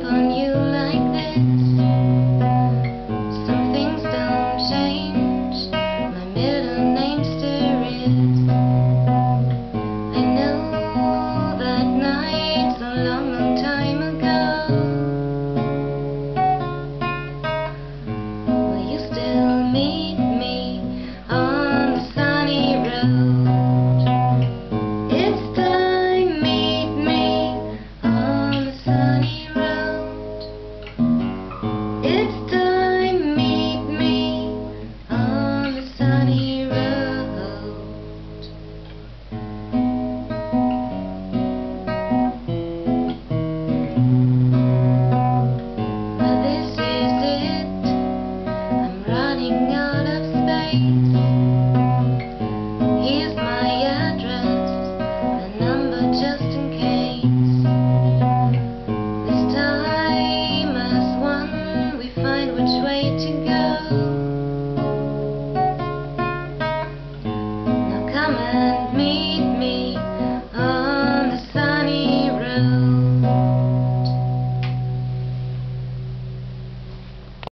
on you like this. Some things don't change. My middle name still is. I know that night's a long, long time ago. Will you still meet me on the sunny road? It's time, meet me on the sunny road. It's time, meet me on the sunny road. Well, this is it. I'm running out of space. Here's my address, a number just in case. This time as one, we find which way to go. Now come and